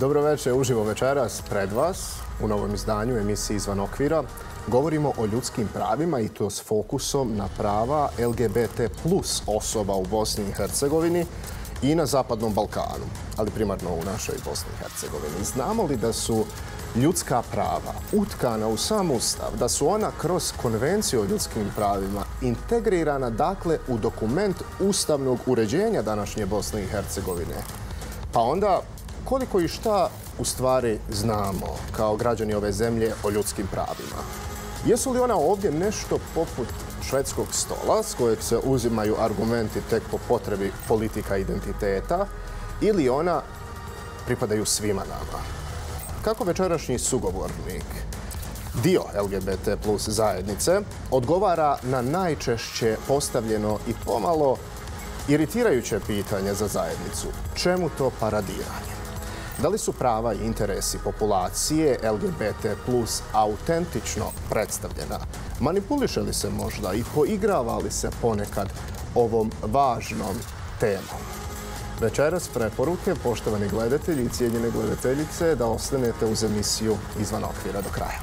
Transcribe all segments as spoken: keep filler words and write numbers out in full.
Dobro večer, uživo večeras pred vas u novom izdanju emisiji Izvan okvira. Govorimo o ljudskim pravima i to s fokusom na prava L G B T plus osoba u Bosni i Hercegovini i na Zapadnom Balkanu, ali primarno u našoj Bosni i Hercegovini. Znamo li da su ljudska prava utkana u sam Ustav, da su ona kroz Konvenciju o ljudskim pravima integrirana dakle u dokument ustavnog uređenja današnje Bosne i Hercegovine? Pa onda koliko i šta u stvari znamo kao građani ove zemlje o ljudskim pravima? Jesu li ona ovdje nešto poput švedskog stola s kojeg se uzimaju argumenti tek po potrebi politika identiteta ili ona pripadaju svima nama? Kako večerašnji sugovornik, dio L G B T plus zajednice, odgovara na najčešće postavljeno i pomalo iritirajuće pitanje za zajednicu? Čemu to paradiranje? Da li su prava i interesi populacije L G B T plus autentično predstavljena? Manipuliše li se možda i poigrava li se ponekad ovom važnom temom? Večeras preporuke, poštovani gledatelji i cijenjene gledateljice, da ostanete uz emisiju Izvan okvira do kraja.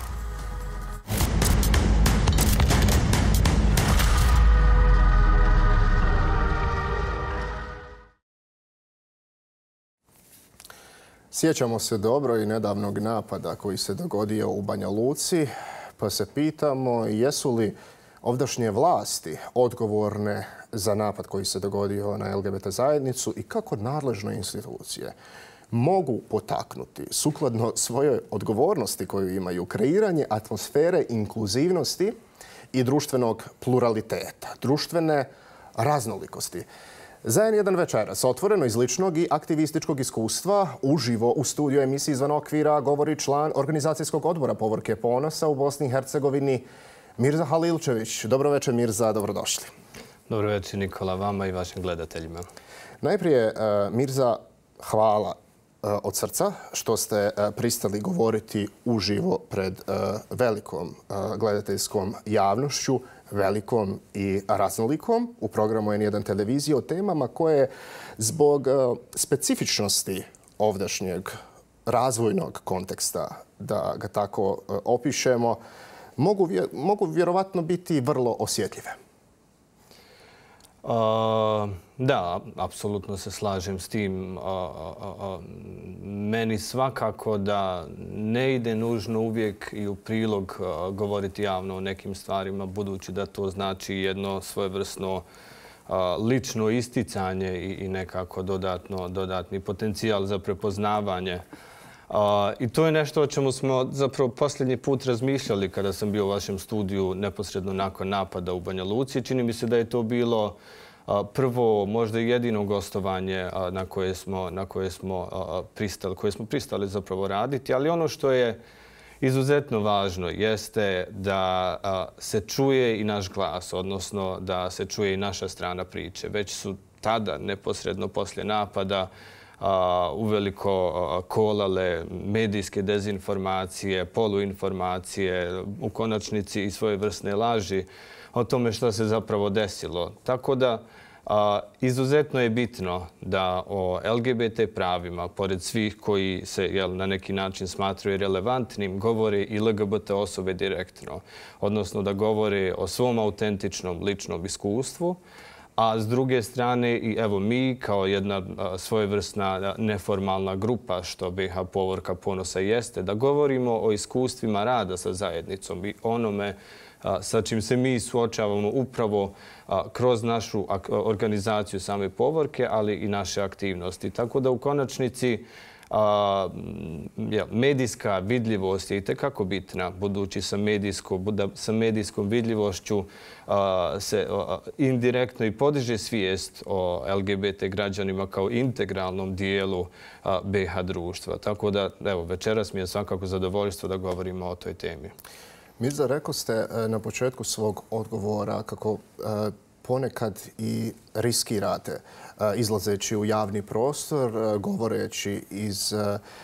Sjećamo se dobro i nedavnog napada koji se dogodio u Banja Luci, pa se pitamo jesu li ovdašnje vlasti odgovorne za napad koji se dogodio na L G B T zajednicu i kako nadležne institucije mogu potaknuti, sukladno svojoj odgovornosti koju imaju, kreiranje atmosfere inkluzivnosti i društvenog pluraliteta, društvene raznolikosti. Za en jedan večeras, otvoreno iz ličnog i aktivističkog iskustva, uživo u studiju emisiji Izvan okvira govori član organizacijskog odbora Povorke ponosa u Bosni i Hercegovini, Mirza Halilčević. Dobro večer, Mirza, dobrodošli. Dobro večer, Nikola, vama i vašim gledateljima. Najprije, Mirza, hvala od srca što ste pristali govoriti uživo pred velikom gledateljskom javnošću, velikom i raznolikom u programu en jedan televizije o temama koje zbog specifičnosti ovdašnjeg razvojnog konteksta, da ga tako opišemo, mogu, mogu vjerovatno biti vrlo osjetljive. Uh, da, apsolutno se slažem s tim. Uh, uh, uh, meni svakako da ne ide nužno uvijek i u prilog uh, govoriti javno o nekim stvarima, budući da to znači jedno svojevrsno uh, lično isticanje i, i nekako dodatno, dodatni potencijal za prepoznavanje. Uh, I to je nešto o čemu smo zapravo posljednji put razmišljali kada sam bio u vašem studiju neposredno nakon napada u Banja Luci. Čini mi se da je to bilo uh, prvo, možda i jedino gostovanje uh, na koje smo, na koje smo, uh, pristali, koje smo pristali zapravo raditi. Ali ono što je izuzetno važno jeste da uh, se čuje i naš glas, odnosno da se čuje i naša strana priče. Već su tada, neposredno poslije napada, Uh, uveliko uh, kolale medijske dezinformacije, poluinformacije, u konačnici i svojevrsne laži o tome što se zapravo desilo. Tako da uh, izuzetno je bitno da o L G B T pravima, pored svih koji se jel, na neki način smatraju relevantnim, govore i L G B T osobe direktno. Odnosno da govore o svom autentičnom ličnom iskustvu. A s druge strane, i evo mi kao jedna svojevrsna neformalna grupa, što B i H Povorka ponosa jeste, da govorimo o iskustvima rada sa zajednicom i onome sa čim se mi suočavamo upravo kroz našu organizaciju same Povorke, ali i naše aktivnosti. Tako da u konačnici A, ja, medijska vidljivost je itekako bitna, budući sa, medijsko, sa medijskom vidljivošću a, se a, indirektno i podiže svijest o L G B T građanima kao integralnom dijelu a, B i H društva. Tako da, evo, večeras mi je svakako zadovoljstvo da govorimo o toj temi. Mirza, rekao ste na početku svog odgovora kako a, ponekad i riskirate izlazeći u javni prostor, govoreći iz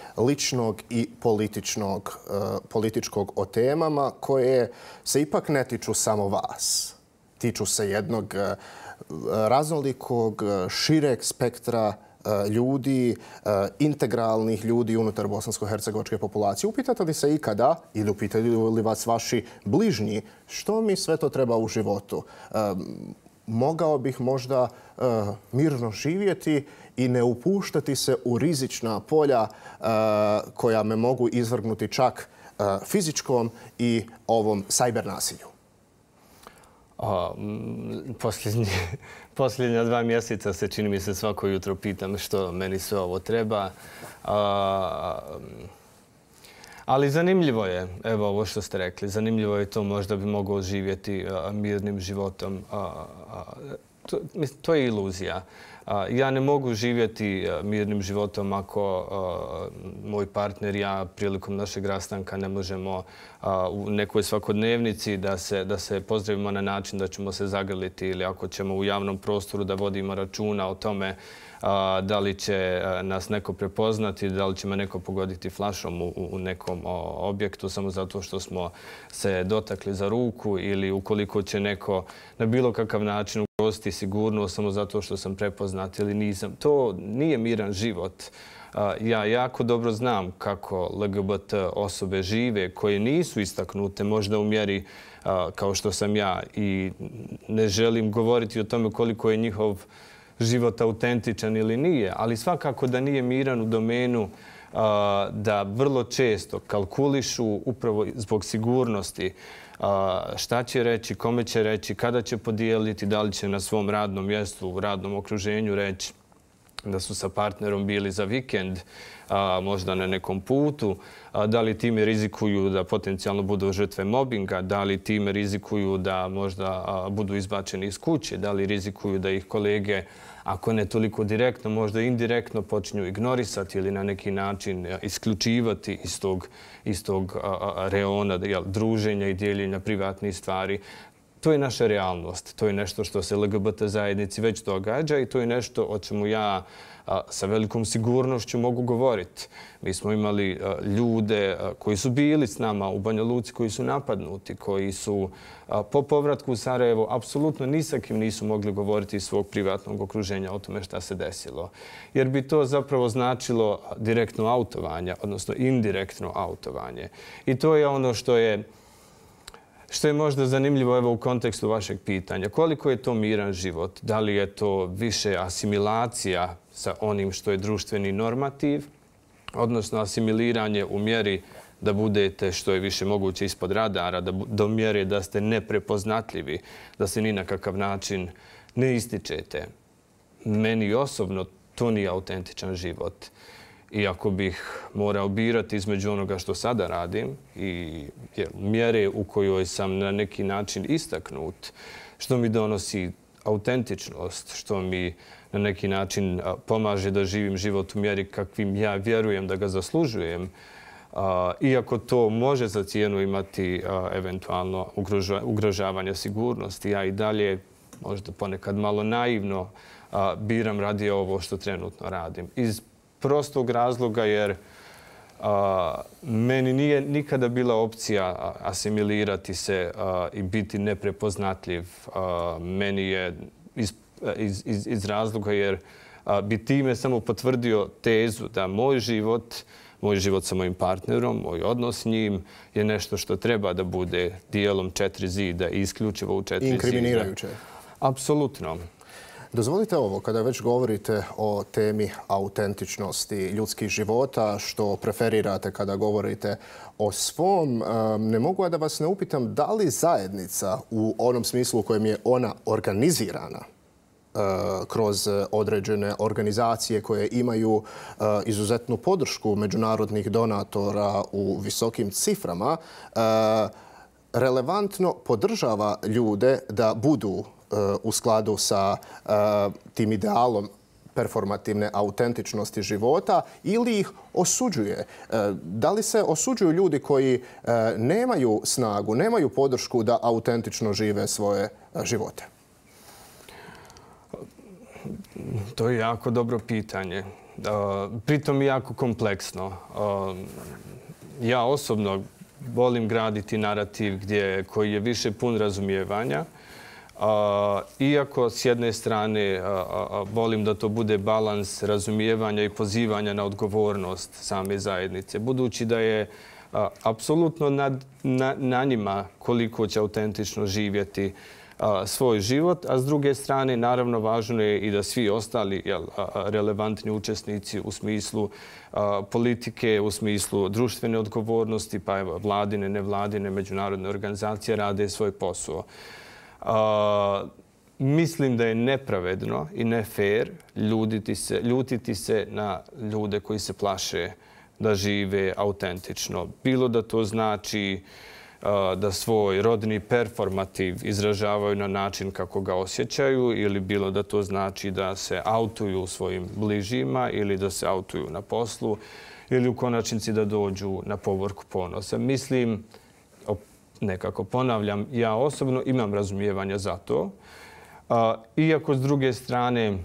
ličnog i političnog, političkog o temama koje se ipak ne tiču samo vas. Tiču se jednog raznolikog, šireg spektra ljudi, integralnih ljudi unutar bosansko-hercegovačke populacije. Upitate li se ikada ili upitaju li vas vaši bližnji što mi sve to treba u životu? Mogao bih možda mirno živjeti i ne upuštati se u rizična polja koja me mogu izvrgnuti čak fizičkom i ovom sajber nasilju? O, posljednje, posljednja dva mjeseca se čini mi se svako jutro pitam što meni sve ovo treba. A, ali zanimljivo je, evo ovo što ste rekli, zanimljivo je to, možda bi mogao živjeti a, mirnim životom. A, a, to, to je iluzija. Ja ne mogu živjeti mirnim životom ako moj partner i ja prilikom našeg rastanka ne možemo u nekoj svakodnevnici da se, da se pozdravimo na način da ćemo se zagrliti, ili ako ćemo u javnom prostoru da vodimo računa o tome da li će nas neko prepoznati, da li će me neko pogoditi flašom u, u nekom objektu samo zato što smo se dotakli za ruku, ili ukoliko će neko na bilo kakav način ugroziti sigurnost samo zato što sam prepoznat ili nisam. To nije miran život. Ja jako dobro znam kako L G B T osobe žive koje nisu istaknute možda u mjeri kao što sam ja, i ne želim govoriti o tome koliko je njihov život autentičan ili nije, ali svakako da nije miran u domenu da vrlo često kalkulišu upravo zbog sigurnosti šta će reći, kome će reći, kada će podijeliti, da li će na svom radnom mjestu, u radnom okruženju reći da su sa partnerom bili za vikend, možda na nekom putu, da li time rizikuju da potencijalno budu žrtve mobinga, da li time rizikuju da možda budu izbačeni iz kuće, da li rizikuju da ih kolege, ako ne toliko direktno, možda indirektno počinju ignorisati ili na neki način isključivati iz tog, iz tog reona druženja i dijeljenja privatnih stvari. To je naša realnost. To je nešto što se L G B T zajednici već događa i to je nešto o čemu ja sa velikom sigurnošću mogu govoriti. Mi smo imali ljude koji su bili s nama u Banja Luci, koji su napadnuti, koji su po povratku u Sarajevo apsolutno ni sa kim nisu mogli govoriti iz svog privatnog okruženja o tome šta se desilo. Jer bi to zapravo značilo direktno autovanje, odnosno indirektno autovanje. I to je ono što je Što je možda zanimljivo evo u kontekstu vašeg pitanja. Koliko je to miran život? Da li je to više asimilacija sa onim što je društveni normativ, odnosno asimiliranje u mjeri da budete što je više moguće ispod radara, da, do mjere da ste neprepoznatljivi, da se ni na kakav način ne ističete. Meni osobno to nije autentičan život. I ako bih morao birati između onoga što sada radim i mjere u kojoj sam na neki način istaknut, što mi donosi autentičnost, što mi na neki način pomaže da živim život u mjeri kakvim ja vjerujem da ga zaslužujem, iako to može za cijenu imati eventualno ugrožavanje sigurnosti, ja i dalje možda ponekad malo naivno biram radije ovo što trenutno radim. Iz prostog razloga jer a, meni nije nikada bila opcija asimilirati se a, i biti neprepoznatljiv. A, meni je iz, iz, iz, iz razloga jer a, bi time samo potvrdio tezu da moj život, moj život sa mojim partnerom, moj odnos s njim je nešto što treba da bude dijelom četiri zida i isključivo u četiri zida. Inkriminirajuće. Apsolutno. Dozvolite ovo, kada već govorite o temi autentičnosti ljudskih života, što preferirate kada govorite o svom, ne mogu a da vas ne upitam da li zajednica u onom smislu u kojem je ona organizirana kroz određene organizacije koje imaju izuzetnu podršku međunarodnih donatora u visokim ciframa, relevantno podržava ljude da budu u skladu sa tim idealom performativne autentičnosti života ili ih osuđuje? Da li se osuđuju ljudi koji nemaju snagu, nemaju podršku da autentično žive svoje živote? To je jako dobro pitanje. Pritom je jako kompleksno. Ja osobno volim graditi narativ gdje, koji je više pun razumijevanja, Iako s jedne strane volim da to bude balans razumijevanja i pozivanja na odgovornost same zajednice, budući da je apsolutno na njima koliko će autentično živjeti svoj život, a s druge strane naravno važno je i da svi ostali relevantni učesnici u smislu politike, u smislu društvene odgovornosti, pa evo vladine, nevladine, međunarodne organizacije rade svoj posao. Mislim da je nepravedno i ne fair ljutiti se na ljude koji se plaše da žive autentično. Bilo da to znači da svoj rodni performativ izražavaju na način kako ga osjećaju ili bilo da to znači da se autuju svojim bližima ili da se autuju na poslu ili u konačnici da dođu na povorku ponosa. Mislim, nekako ponavljam, ja osobno imam razumijevanja za to. Iako s druge strane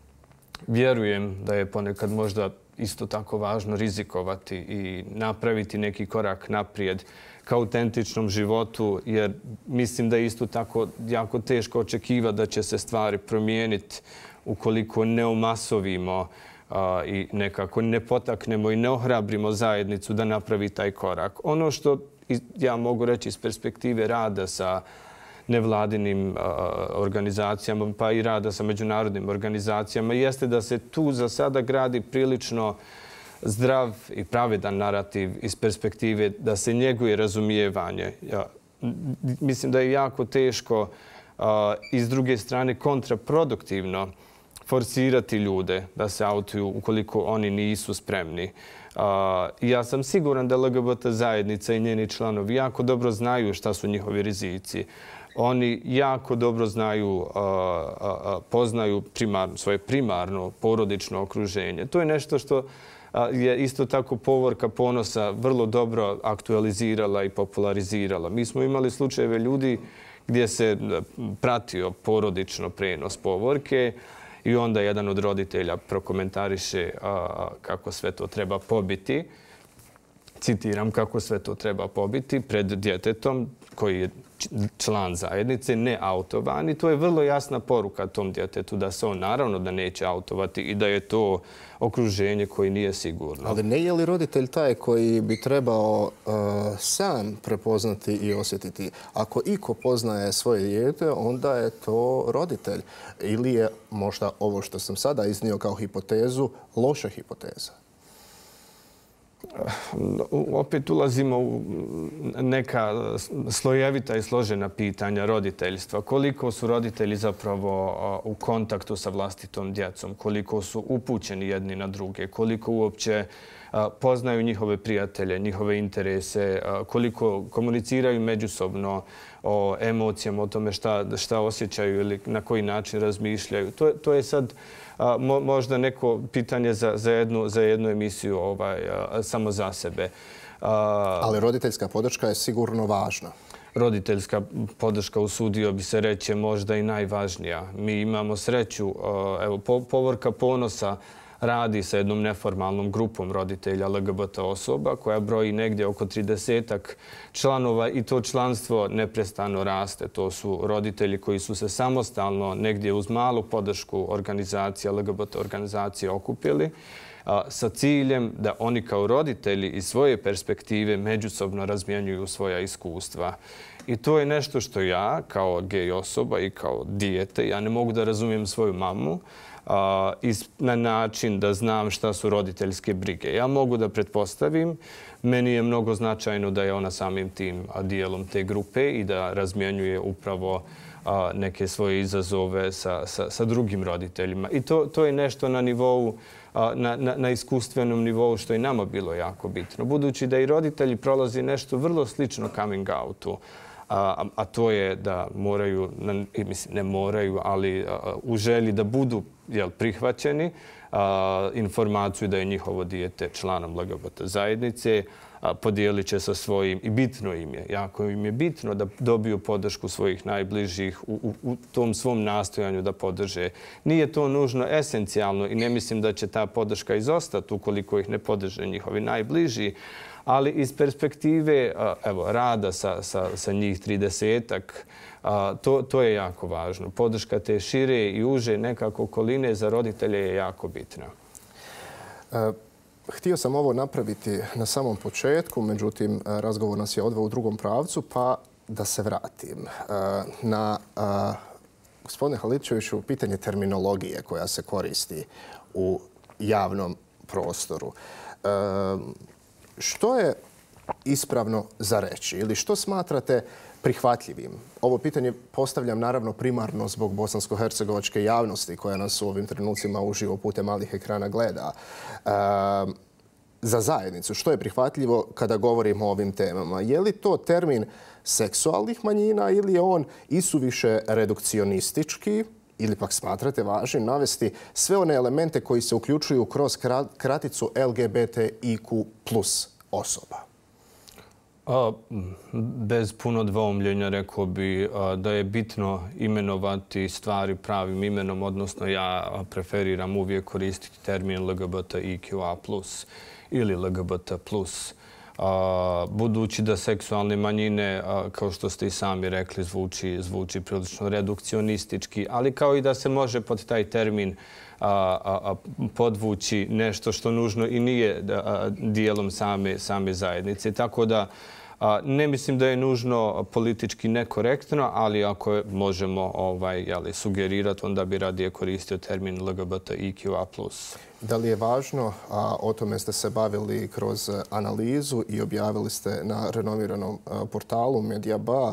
vjerujem da je ponekad možda isto tako važno rizikovati i napraviti neki korak naprijed ka autentičnom životu, jer mislim da je isto tako jako teško očekivati da će se stvari promijeniti ukoliko ne omasovimo i nekako ne potaknemo i ne ohrabrimo zajednicu da napravi taj korak. Ono što ja mogu reći iz perspektive rada sa nevladinim organizacijama pa i rada sa međunarodnim organizacijama jeste da se tu za sada gradi prilično zdrav i pravedan narativ iz perspektive da se njeguje razumijevanje. Ja, mislim da je jako teško i s druge strane kontraproduktivno forsirati ljude da se autuju ukoliko oni nisu spremni. Ja sam siguran da L G B T zajednica i njeni članovi jako dobro znaju šta su njihovi rizici. Oni jako dobro znaju, poznaju svoje primarno porodično okruženje. To je nešto što je isto tako Povorka ponosa vrlo dobro aktualizirala i popularizirala. Mi smo imali slučajeve ljudi gdje se pratio porodično prenos Povorke i onda jedan od roditelja prokomentariše kako sve to treba pobiti. Citiram kako sve to treba pobiti pred djetetom koji je član zajednice, ne autovan. I to je vrlo jasna poruka tom djetetu da se on naravno da neće autovati i da je to okruženje koje nije sigurno. Ali ne je li roditelj taj koji bi trebao uh, sam prepoznati i osjetiti? Ako iko poznaje svoje dijete, onda je to roditelj. Ili je možda ovo što sam sada iznio kao hipotezu, loša hipoteza? Opet ulazimo u neka slojevita i složena pitanja roditeljstva. Koliko su roditelji zapravo u kontaktu sa vlastitom djecom, koliko su upućeni jedni na druge, koliko uopće poznaju njihove prijatelje, njihove interese, koliko komuniciraju međusobno o emocijama, o tome šta, šta osjećaju ili na koji način razmišljaju. To, to je sad a, mo, možda neko pitanje za, za, jednu, za jednu emisiju ovaj, a, samo za sebe. A, Ali roditeljska podrška je sigurno važna. Roditeljska podrška, usudio bi se reći, je možda i najvažnija. Mi imamo sreću, evo, Povorka ponosa radi sa jednom neformalnom grupom roditelja L G B T osoba koja broji negdje oko tridesetak članova i to članstvo neprestano raste. To su roditelji koji su se samostalno negdje uz malu podršku organizacije, L G B T organizacije okupili sa ciljem da oni kao roditelji iz svoje perspektive međusobno razmjenjuju svoja iskustva. I to je nešto što ja kao gej osoba i kao dijete, ja ne mogu da razumijem svoju mamu na način da znam šta su roditeljske brige. Ja mogu da pretpostavim, meni je mnogo značajno da je ona samim tim dijelom te grupe i da razmjenjuje upravo neke svoje izazove sa, sa, sa drugim roditeljima. I to, to je nešto na nivou, na, na, na iskustvenom nivou što je nama bilo jako bitno. Budući da i roditelji prolazi nešto vrlo slično coming outu, A, a to je da moraju, mislim, ne moraju, ali a, u želji da budu jel, prihvaćeni a, informaciju da je njihovo dijete članom L G B T zajednice, a, podijelit će sa svojim, i bitno im je, jako im je bitno da dobiju podršku svojih najbližih u, u, u tom svom nastojanju da podrže. Nije to nužno esencijalno i ne mislim da će ta podrška izostati ukoliko ih ne podrže njihovi najbliži, Ali iz perspektive evo, rada sa, sa, sa njih tridesetak, to, to je jako važno. Podrška te šire i uže nekako okoline za roditelje je jako bitna. E, htio sam ovo napraviti na samom početku, međutim, razgovor nas je odveo u drugom pravcu, pa da se vratim e, na e, gospodine Haličeviću, pitanje terminologije koja se koristi u javnom prostoru. E, što je ispravno za reći ili što smatrate prihvatljivim? Ovo pitanje postavljam naravno primarno zbog bosansko-hercegovačke javnosti koja nas u ovim trenucima uživo putem malih ekrana gleda. E, za zajednicu, što je prihvatljivo kada govorimo o ovim temama? Je li to termin seksualnih manjina ili je on isuviše redukcionistički? Ili pak smatrate važnim navesti sve one elemente koji se uključuju kroz kraticu L G B T I Q plus osoba? A, bez puno dvoumljenja rekao bi a, da je bitno imenovati stvari pravim imenom, odnosno ja preferiram uvijek koristiti termin L G B T I Q A plus ili L G B T plus. A, budući da seksualne manjine, a, kao što ste i sami rekli, zvuči, zvuči prilično redukcionistički, ali kao i da se može pod taj termin a, a, a, podvući nešto što nužno i nije a, dijelom same, same zajednice. Tako da a, ne mislim da je nužno politički nekorektno, ali ako možemo ovaj, jeli, sugerirati, onda bi radije koristio termin L G B T I Q A plus. Da li je važno, a o tome ste se bavili kroz analizu i objavili ste na renomiranom portalu Mediaba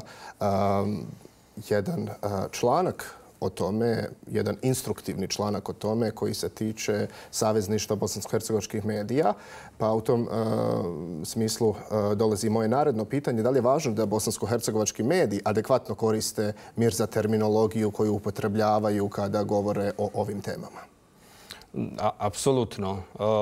jedan članak o tome, jedan instruktivni članak o tome koji se tiče Savezništva bosansko-hercegovačkih medija. Pa u tom smislu dolazi moje naredno pitanje. Da li je važno da bosansko-hercegovački mediji adekvatno koriste Mirza terminologiju koju upotrebljavaju kada govore o ovim temama? Apsolutno.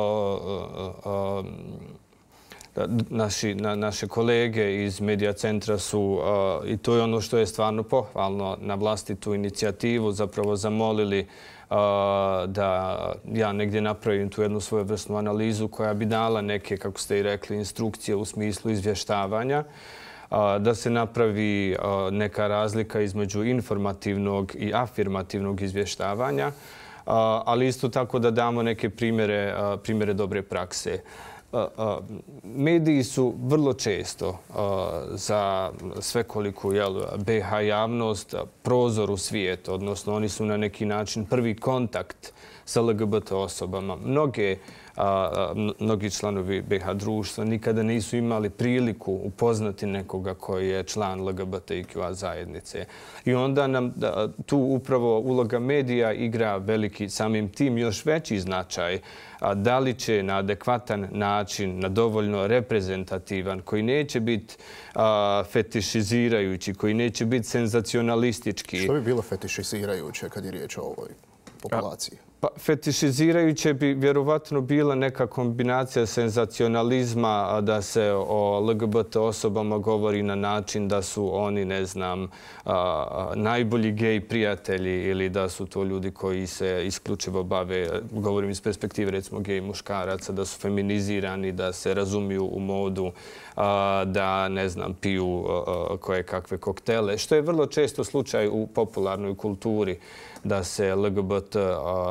Naši, na, naše kolege iz Medija centra su, i to je ono što je stvarno pohvalno, na vlastitu inicijativu zapravo zamolili da ja negdje napravim tu jednu svojevrsnu analizu koja bi dala neke, kako ste i rekli, instrukcije u smislu izvještavanja, da se napravi neka razlika između informativnog i afirmativnog izvještavanja, ali isto tako da damo neke primjere, primjere dobre prakse. Mediji su vrlo često za svekoliku B iH javnost prozor u svijet, odnosno oni su na neki način prvi kontakt sa L G B T osobama. Mnoge, mnogi članovi B iH društva nikada nisu imali priliku upoznati nekoga koji je član L G B T I Q A zajednice. I onda nam tu upravo uloga medija igra veliki, samim tim još veći značaj. Da li će na adekvatan način, na dovoljno reprezentativan, koji neće biti fetišizirajući, koji neće biti senzacionalistički. Što bi bilo fetišizirajuće kad je riječ o ovoj populaciji? Pa, fetišizirajuće bi vjerovatno bila neka kombinacija senzacionalizma da se o L G B T osobama govori na način da su oni, ne znam, najbolji gej prijatelji ili da su to ljudi koji se isključivo bave, govorim iz perspektive recimo gej muškaraca, da su feminizirani, da se razumiju u modu, da, ne znam, piju koje kakve koktele, što je vrlo često slučaj u popularnoj kulturi, da se L G B T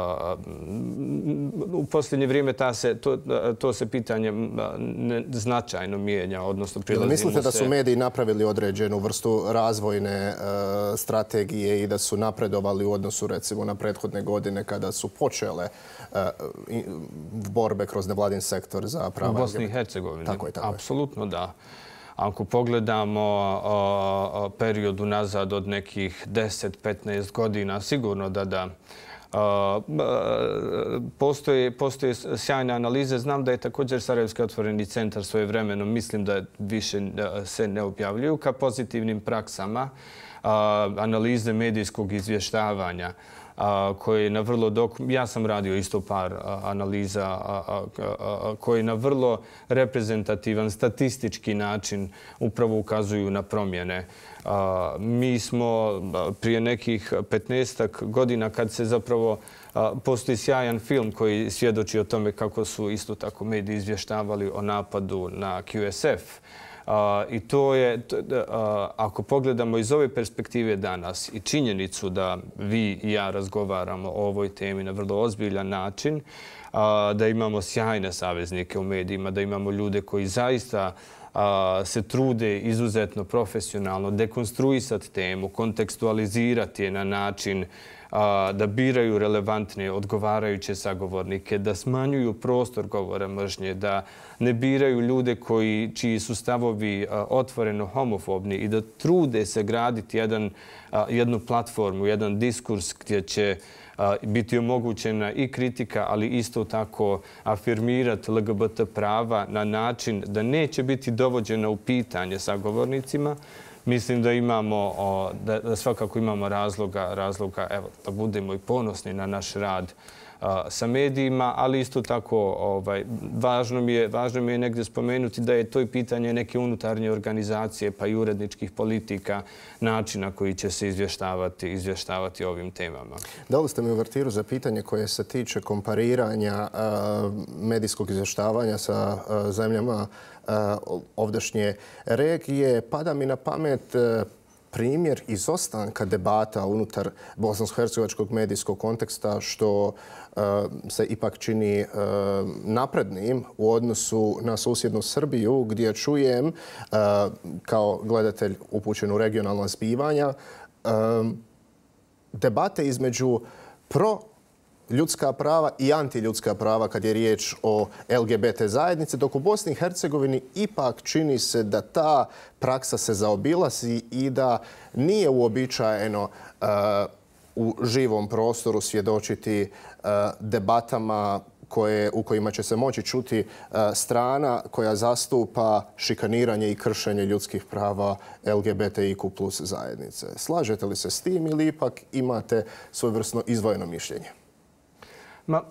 u posljednje vrijeme ta se, to, to se pitanje značajno mijenja, odnosno prilazimo se... Mislite da su mediji napravili određenu vrstu razvojne uh, strategije i da su napredovali u odnosu recimo na prethodne godine kada su počele uh, borbe kroz nevladin sektor za prava... U Bosni i Hercegovini? Tako je, tako je. Apsolutno da. Ako pogledamo period unazad od nekih deset do petnaest godina, sigurno da da. Postoje, postoje sjajne analize. Znam da je također Sarajevski otvoreni centar svojevremeno, mislim da više se ne objavljuju ka pozitivnim praksama. analize medijskog izvještavanja, koji na vrlo dok... Ja sam radio isto par analiza koji na vrlo reprezentativan, statistički način upravo ukazuju na promjene. Mi smo prije nekih petnaestak godina, kad se zapravo postoji sjajan film koji svjedoči o tome kako su isto tako mediji izvještavali o napadu na Q S F. I to je, ako pogledamo iz ove perspektive danas i činjenicu da vi i ja razgovaramo o ovoj temi na vrlo ozbiljan način, da imamo sjajne saveznike u medijima, da imamo ljude koji zaista se trude izuzetno profesionalno dekonstruisati temu, kontekstualizirati je na način da biraju relevantne, odgovarajuće sagovornike, da smanjuju prostor govora mržnje, da ne biraju ljude koji, čiji su stavovi otvoreno homofobni i da trude se graditi jedan, jednu platformu, jedan diskurs gdje će biti omogućena i kritika, ali isto tako afirmirati L G B T prava na način da neće biti dovođena u pitanje sagovornicima. Mislim da imamo, da svakako imamo razloga, razloga evo, da budemo i ponosni na naš rad sa medijima, ali isto tako ovaj, važno, mi je, važno mi je negdje spomenuti da je to i pitanje neke unutarnje organizacije pa i uredničkih politika, načina koji će se izvještavati, izvještavati ovim temama. Dali ste mi uvertiru za pitanje koje se tiče kompariranja uh, medijskog izvještavanja sa uh, zemljama uh, ovdašnje regije. Pada mi na pamet uh, primjer izostanka debata unutar bosansko-hercegovačkog medijskog konteksta, što uh, se ipak čini uh, naprednim u odnosu na susjednu Srbiju, gdje čujem, uh, kao gledatelj upućen u regionalna zbivanja, um, debate između pro ljudska prava i antiljudska prava kad je riječ o L G B T zajednici, dok u Bosni i Hercegovini ipak čini se da ta praksa se zaobilazi i da nije uobičajeno uh, u živom prostoru svjedočiti uh, debatama koje, u kojima će se moći čuti uh, strana koja zastupa šikaniranje i kršenje ljudskih prava L G B T I Q plus zajednice. Slažete li se s tim ili ipak imate svojevrsno izdvojeno mišljenje? Ma,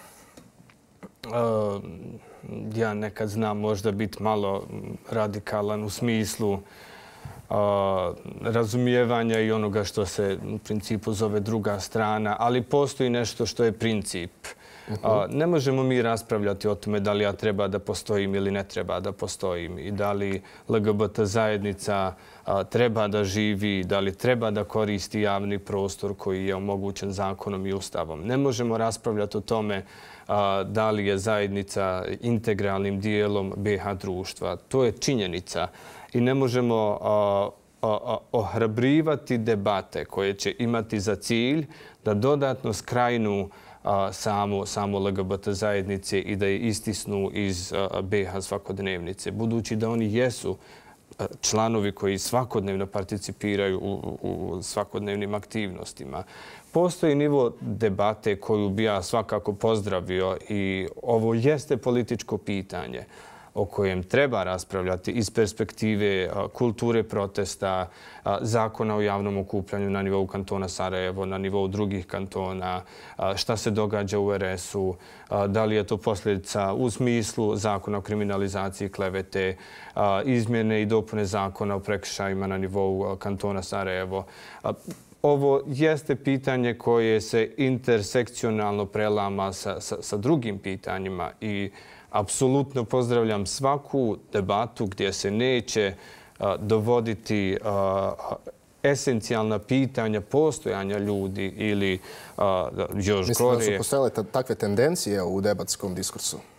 uh, ja nekad znam možda biti malo radikalan u smislu uh, razumijevanja i onoga što se u principu zove druga strana, ali postoji nešto što je princip. Uh-huh. Uh, ne možemo mi raspravljati o tome da li ja treba da postojim ili ne treba da postojim i da li L G B T zajednica uh, treba da živi, da li treba da koristi javni prostor koji je omogućen zakonom i ustavom. Ne možemo raspravljati o tome uh, da li je zajednica integralnim dijelom B iH društva. To je činjenica i ne možemo uh, uh, uh, ohrabrivati debate koje će imati za cilj da dodatno skrajnu samo, samo L G B T zajednice i da je istisnu iz B iH svakodnevnice. Budući da oni jesu članovi koji svakodnevno participiraju u, u svakodnevnim aktivnostima. Postoji nivo debate koju bi ja svakako pozdravio i ovo jeste političko pitanje o kojem treba raspravljati iz perspektive kulture protesta, zakona o javnom okupljanju na nivou kantona Sarajevo, na nivou drugih kantona, šta se događa u R S-u, da li je to posljedica u smislu zakona o kriminalizaciji klevete, izmjene i dopune zakona o prekršajima na nivou kantona Sarajevo. Ovo jeste pitanje koje se intersekcionalno prelama sa, sa, sa drugim pitanjima i apsolutno pozdravljam svaku debatu gdje se neće uh, dovoditi uh, esencijalna pitanja postojanja ljudi ili uh, još Mislim gore. Mislim da su postojale takve tendencije u debatskom diskursu? Uh,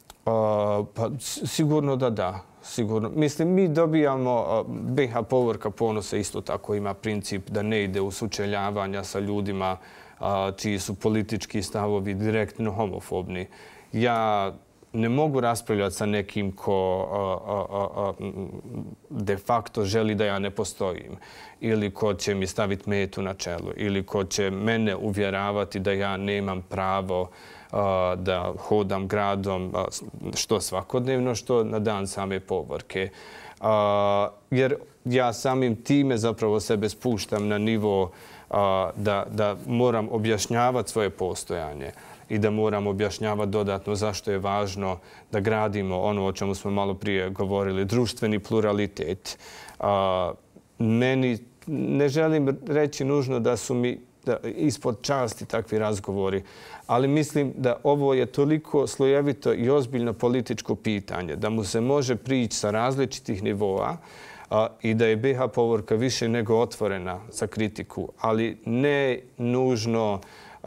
pa sigurno da da. Sigurno. Mislim, mi dobijamo, B iH Povorka ponosa isto tako ima princip da ne ide u sučeljavanja sa ljudima uh, čiji su politički stavovi direktno homofobni. Ja ne mogu raspravljati sa nekim ko a, a, a, de facto želi da ja ne postojim ili ko će mi staviti metu na čelu ili ko će mene uvjeravati da ja nemam pravo a, da hodam gradom a, što svakodnevno, što na dan same Povorke. jer ja samim time zapravo sebe spuštam na nivo da, da moram objašnjavati svoje postojanje i da moram objašnjavati dodatno zašto je važno da gradimo ono o čemu smo malo prije govorili, društveni pluralitet. Meni ne želim reći nužno da su mi da, ispod časti takvi razgovori, ali mislim da ovo je toliko slojevito i ozbiljno političko pitanje da mu se može prići sa različitih nivoa i da je B iH povorka više nego otvorena za kritiku, ali ne nužno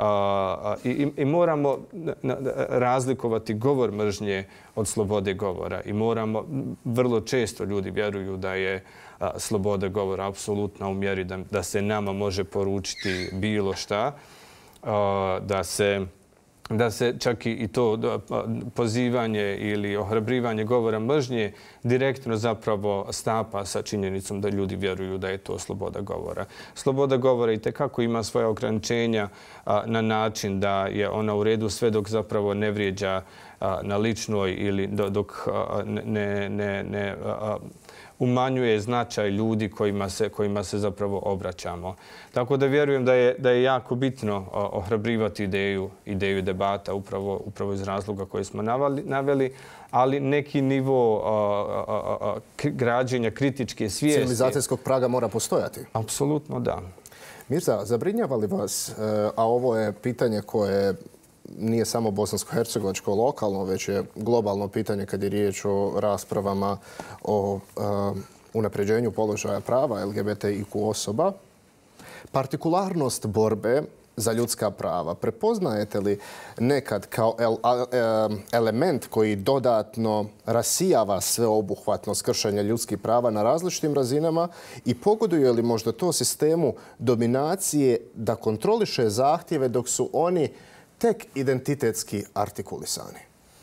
i, i moramo razlikovati govor mržnje od slobode govora i moramo, vrlo često ljudi vjeruju da je sloboda govora apsolutna u mjeri da, da se nama može poručiti bilo šta, da se da se čak i to pozivanje ili ohrabrivanje govora mržnje direktno zapravo stapa sa činjenicom da ljudi vjeruju da je to sloboda govora. Sloboda govora itekako ima svoje ograničenja na način da je ona u redu sve dok zapravo ne vrijeđa na ličnoj ili dok ne, ne, ne umanjuje značaj ljudi kojima se, kojima se zapravo obraćamo. Tako da vjerujem da je, da je jako bitno ohrabrivati ideju, ideju debata upravo, upravo iz razloga koje smo navali, naveli, ali neki nivo a, a, a, građenja kritičke svijesti... Civilizacijskog praga mora postojati. Apsolutno da. Mirza, zabrinjava li vas, a ovo je pitanje koje nije samo bosansko-hercegovačko lokalno, već je globalno pitanje kad je riječ o raspravama o uh, unapređenju položaja prava L G B T I Q osoba. Partikularnost borbe za ljudska prava prepoznajete li nekad kao el, element koji dodatno rasijava sveobuhvatnost kršenja ljudskih prava na različitim razinama i pogoduje li možda to sistemu dominacije da kontroliše zahtjeve dok su oni tek identitetski artikulisani?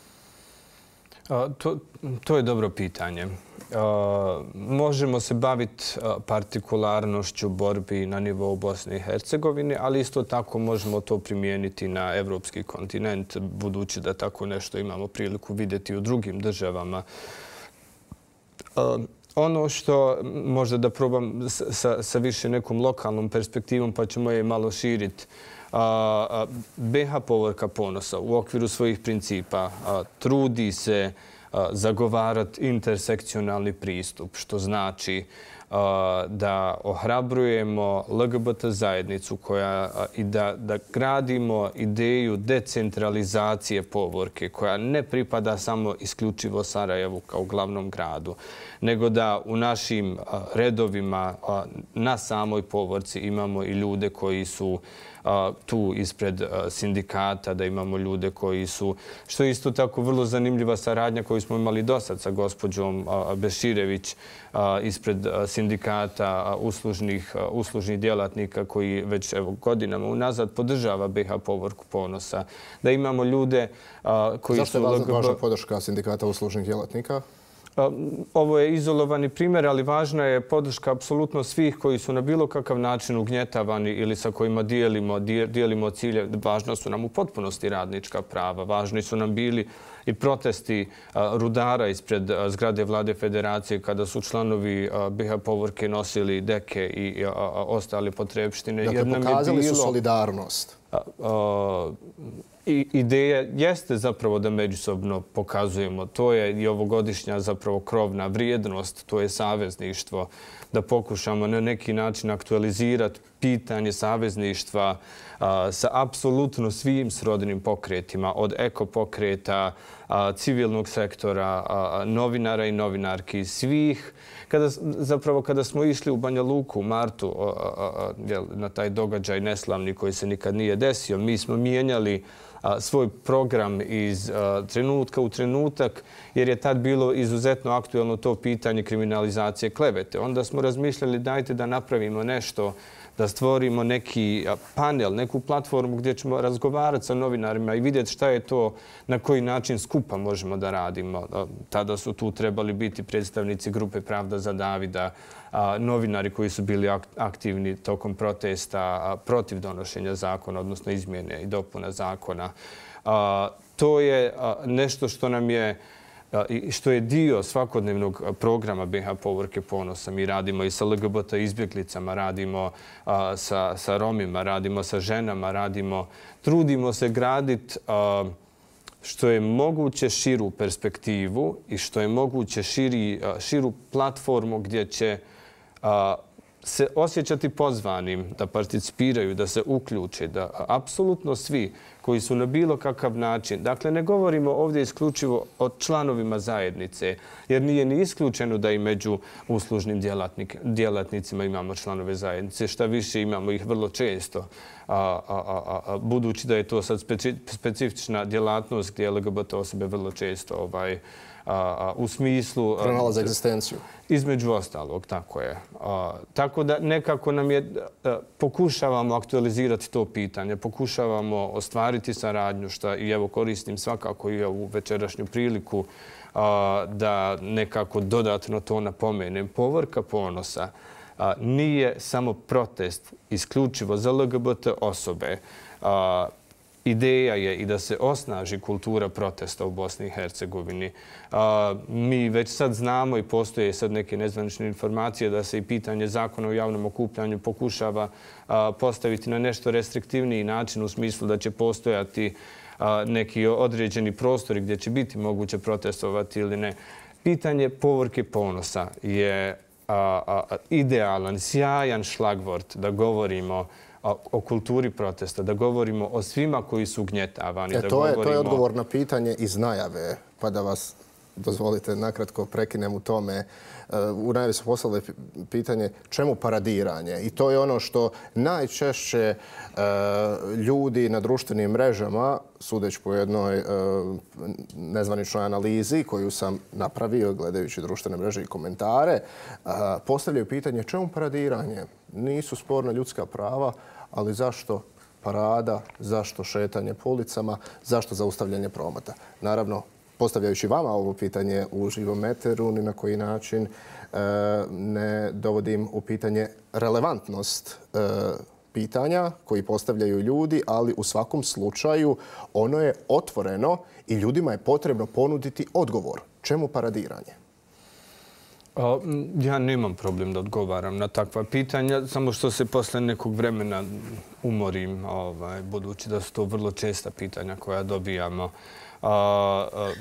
To, to je dobro pitanje. Možemo se baviti partikularnošću borbi na nivou Bosne i Hercegovine, ali isto tako možemo to primijeniti na evropski kontinent, budući da tako nešto imamo priliku vidjeti u drugim državama. Ono što možda da probam sa, sa više nekom lokalnom perspektivom, pa ćemo je malo širiti. B iH povorka ponosa u okviru svojih principa trudi se zagovarati intersekcionalni pristup, što znači da ohrabrujemo L G B T zajednicu koja, i da, da gradimo ideju decentralizacije povorke koja ne pripada samo isključivo Sarajevu kao glavnom gradu, nego da u našim redovima na samoj povorci imamo i ljude koji su tu ispred sindikata, da imamo ljude koji su, što je isto tako vrlo zanimljiva saradnja koju smo imali dosad sa gospođom Beširević ispred sindikata uslužnih, uslužnih djelatnika koji već evo, godinama unazad podržava B iH povorku ponosa. Da imamo ljude koji Zašto su... Zašto je važna podrška sindikata uslužnih djelatnika? Ovo je izolovani primjer, ali važna je podrška apsolutno svih koji su na bilo kakav način ugnjetavani ili sa kojima dijelimo, dijelimo cilje. Važna su nam u potpunosti radnička prava. Važni su nam bili i protesti rudara ispred zgrade Vlade Federacije kada su članovi B iH povorke nosili deke i ostale potrepštine. Dakle, pokazali su solidarnost. I ideja jeste zapravo da međusobno pokazujemo. To je i ovogodišnja zapravo krovna vrijednost, to je savezništvo. Da pokušamo na neki način aktualizirati pitanje savezništva a, sa apsolutno svim srodnim pokretima, od ekopokreta, a, civilnog sektora, a, novinara i novinarki, svih. Kada, zapravo kada smo išli u Banja Luku u martu a, a, a, na taj događaj neslavni koji se nikad nije desio, mi smo mijenjali svoj program iz trenutka u trenutak, jer je tad bilo izuzetno aktuelno to pitanje kriminalizacije klevete. Onda smo razmišljali dajte da napravimo nešto, da stvorimo neki panel, neku platformu gdje ćemo razgovarati sa novinarima i vidjeti šta je to, na koji način skupa možemo da radimo. Tada su tu trebali biti predstavnici grupe Pravda za Davida, novinari koji su bili aktivni tokom protesta protiv donošenja zakona, odnosno izmjene i dopuna zakona. To je nešto što nam je i što je dio svakodnevnog programa B H Povorke ponosa. Mi radimo i sa L G B T izbjeglicama, radimo sa, sa Romima, radimo sa ženama, radimo, trudimo se graditi što je moguće širu perspektivu i što je moguće širi, širu platformu gdje će se osjećati pozvanim da participiraju, da se uključe, da apsolutno svi koji su na bilo kakav način, dakle ne govorimo ovdje isključivo o članovima zajednice, jer nije ni isključeno da i među uslužnim djelatnicima imamo članove zajednice, šta više imamo ih vrlo često, a, a, a, a, budući da je to sad speci, specifična djelatnost gdje L G B T osobe vrlo često ovaj, a, a, u smislu... Pronalaze egzistenciju. Između ostalog, tako je. A, tako da nekako nam je, a, pokušavamo aktualizirati to pitanje, pokušavamo ostvariti saradnju, što i evo koristim svakako i ovu večerašnju priliku a, da nekako dodatno to napomenem. Povorka ponosa a, nije samo protest isključivo za L G B T osobe. A, Ideja je i da se osnaži kultura protesta u Bosni i Hercegovini. Mi već sad znamo i postoje sad neke nezvanične informacije da se i pitanje zakona o javnom okupljanju pokušava postaviti na nešto restriktivniji način u smislu da će postojati neki određeni prostori gdje će biti moguće protestovati ili ne. Pitanje Povorke ponosa je idealan, sjajan šlagvort da govorimo o kulturi protesta, da govorimo o svima koji su ugnjetavani. E, da to, je, govorimo... to je odgovor na pitanje iz najave, pa da vas, dozvolite, nakratko prekinem u tome. U najavi su poslali pitanje čemu paradiranje. I to je ono što najčešće ljudi na društvenim mrežama, sudeć po jednoj nezvaničnoj analizi koju sam napravio gledajući društvene mreže i komentare, postavljaju pitanje čemu paradiranje? Nisu sporna ljudska prava, ali zašto parada, zašto šetanje po ulicama, zašto zaustavljanje prometa? Naravno, postavljajući vama ovo pitanje u živom eteru, ni na koji način ne dovodim u pitanje relevantnost pitanja koji postavljaju ljudi, ali u svakom slučaju ono je otvoreno i ljudima je potrebno ponuditi odgovor. Čemu paradiranje? Ja nemam problem da odgovaram na takva pitanja, samo što se posle nekog vremena umorim, ovaj, budući da su to vrlo česta pitanja koja dobijamo. A, a,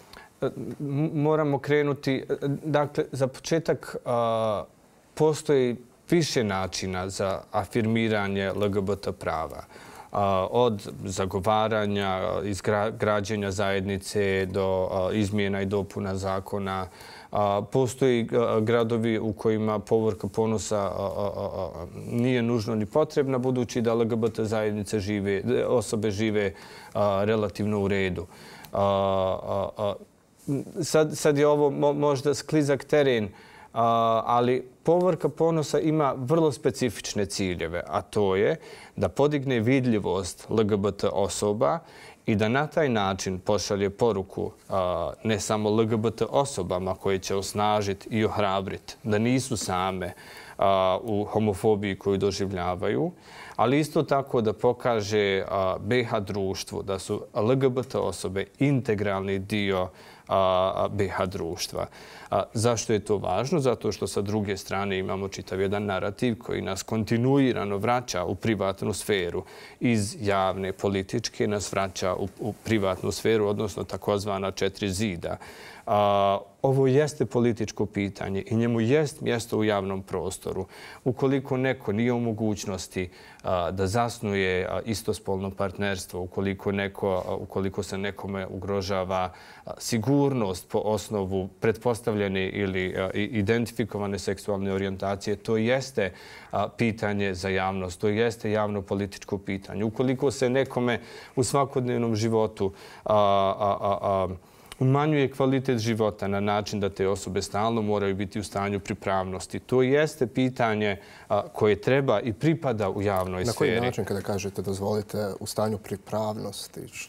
moramo krenuti, dakle, za početak a, postoji više načina za afirmiranje L G B T prava. A, od zagovaranja, izgrađenja zajednice do a, izmjena i dopuna zakona. A, postoji a, gradovi u kojima Povorka ponosa a, a, a, nije nužno ni potrebna, budući da L G B T zajednice žive, osobe žive a, relativno u redu. A, a, a, sad, sad je ovo mo, možda sklizak teren, a, ali Povorka ponosa ima vrlo specifične ciljeve, a to je da podigne vidljivost L G B T osoba i da na taj način pošalje poruku a, ne samo L G B T osobama koje će osnažiti i ohrabriti da nisu same a, u homofobiji koju doživljavaju, ali isto tako da pokaže a, B H društvu da su L G B T osobe integralni dio a, B H društva. A, zašto je to važno? Zato što sa druge strane imamo čitav jedan narativ koji nas kontinuirano vraća u privatnu sferu. Iz javne političke nas vraća u, u privatnu sferu, odnosno takozvana četiri zida. A, ovo jeste političko pitanje i njemu jest mjesto u javnom prostoru. Ukoliko neko nije u mogućnosti a, da zasnuje a, istospolno partnerstvo, ukoliko, neko, a, ukoliko se nekome ugrožava a, sigurnost po osnovu pretpostavljene ili a, identifikovane seksualne orijentacije, to jeste a, pitanje za javnost, to jeste javno političko pitanje. Ukoliko se nekome u svakodnevnom životu a, a, a, a, umanjuje kvalitet života na način da te osobe stalno moraju biti u stanju pripravnosti. To jeste pitanje a, koje treba i pripada u javnoj sferi. Na koji način kada kažete, dozvolite, u stanju pripravnosti? Šta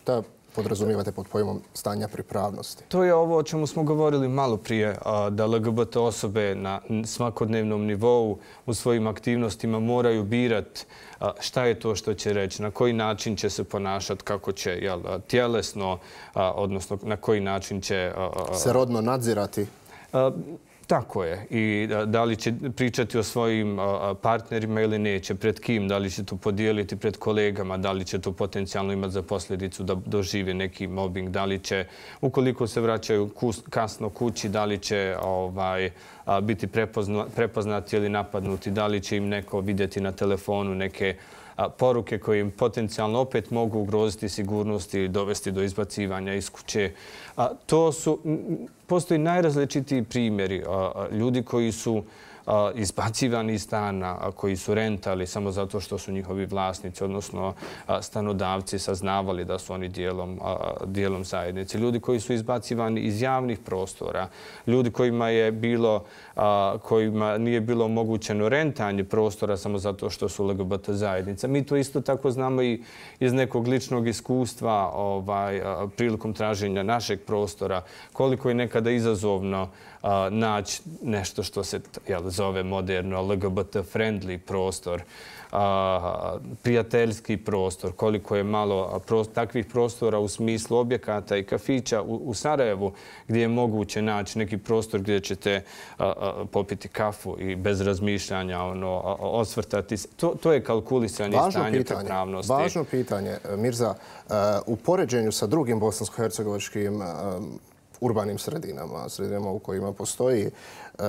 podrazumijevate pod pojmom stanja pripravnosti? To je ovo o čemu smo govorili malo prije, da L G B T osobe na svakodnevnom nivou u svojim aktivnostima moraju birati šta je to što će reći, na koji način će se ponašati, kako će jel, tjelesno, odnosno na koji način će... Se rodno nadzirati? Tako je. I da li će pričati o svojim partnerima ili neće, pred kim, da li će to podijeliti pred kolegama, da li će to potencijalno imati za posljedicu da dožive neki mobbing, da li će, ukoliko se vraćaju kasno kući, da li će ovaj, biti prepoznati ili napadnuti, da li će im neko vidjeti na telefonu neke poruke koje im potencijalno opet mogu ugroziti sigurnost i dovesti do izbacivanja iz kuće. To su, postoji najrazličitiji primjeri. Ljudi koji su izbacivani iz stana, koji su rentali samo zato što su njihovi vlasnici, odnosno stanodavci saznavali da su oni dijelom, dijelom zajednice. Ljudi koji su izbacivani iz javnih prostora, ljudi kojima je bilo, kojima nije bilo omogućeno rentanje prostora samo zato što su L G B T zajednica. Mi to isto tako znamo i iz nekog ličnog iskustva ovaj, prilikom traženja našeg prostora, koliko je nekada izazovno naći nešto što se jel, zove moderno L G B T friendly prostor, a, prijateljski prostor, koliko je malo prost, takvih prostora u smislu objekata i kafića u, u Sarajevu gdje je moguće naći neki prostor gdje ćete a, a, popiti kafu i bez razmišljanja ono, a, osvrtati se. To, to je kalkulisanje stanja pripravnosti. Važno pitanje, Mirza. U poređenju sa drugim bosansko-hercegovačkim urbanim sredinama, sredinama u kojima postoji e,